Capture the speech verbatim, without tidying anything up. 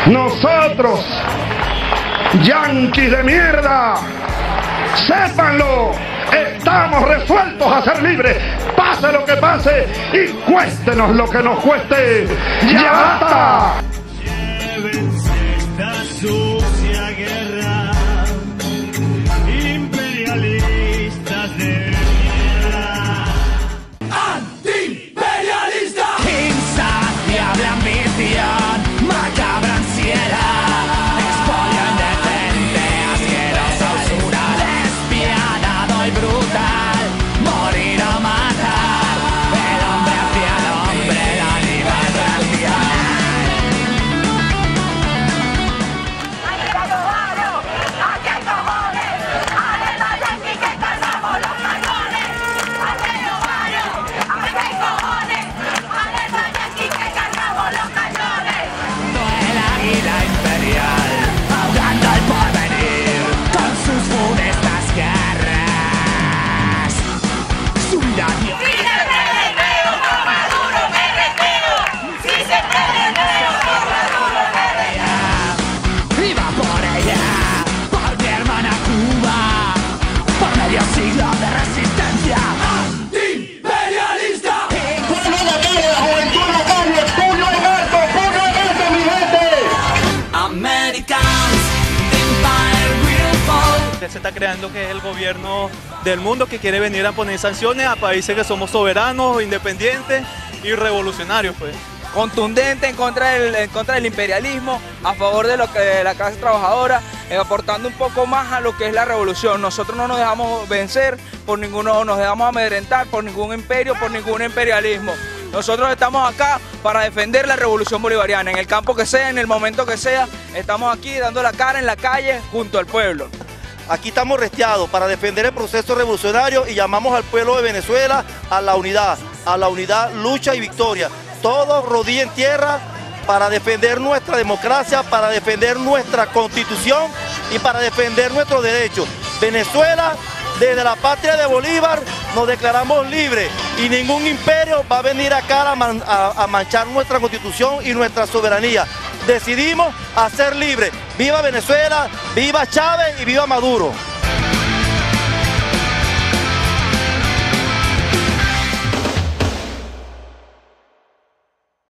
Nosotros, yanquis de mierda, sépanlo, estamos resueltos a ser libres, pase lo que pase y cuéstenos lo que nos cueste. ¡Ya basta! Llévense esta sucia guerra, imperialistas de mierda. Antiimperialista, insaciable ambición, macabra ansiedad, expolio indecente, asquerosa usura, despiadado y brutal, morir o matar, el hombre hacia el hombre, la liberación. ¡Aquí hay cojones! ¡Además de aquí que cargamos los cañones! ¡Aquí hay ovarios! ¡Aquí hay cojones! ¡Además de aquí que cargamos los cañones! El águila imperial, ahogando el porvenir con sus funestas garras. Su iradio. ¡Si se prende el río, con Maduro me retiro! ¡Si se prende el río, con Maduro me retiro! Iba por ella, por mi hermana Cuba, por medio siglo de resistencia antiimperialista. ¡Pueblo en la calle, la juventud en la calle! ¡Puño en alto, puño en alto, mi gente! Americans, empire will fall. Se está creando que es el gobierno del mundo que quiere venir a poner sanciones a países que somos soberanos, independientes y revolucionarios, pues. Contundente en contra del, en contra del imperialismo, a favor de lo que de la clase trabajadora, eh, aportando un poco más a lo que es la revolución. Nosotros no nos dejamos vencer por ninguno, nos dejamos amedrentar por ningún imperio, por ningún imperialismo. Nosotros estamos acá para defender la revolución bolivariana, en el campo que sea, en el momento que sea, estamos aquí dando la cara en la calle junto al pueblo. Aquí estamos restiados para defender el proceso revolucionario y llamamos al pueblo de Venezuela a la unidad, a la unidad, lucha y victoria. Todos rodilla en tierra para defender nuestra democracia, para defender nuestra constitución y para defender nuestros derechos. Venezuela, desde la patria de Bolívar, nos declaramos libres y ningún imperio va a venir acá a, man, a, a manchar nuestra constitución y nuestra soberanía. Decidimos a ser libres. ¡Viva Venezuela! ¡Viva Chávez y viva Maduro!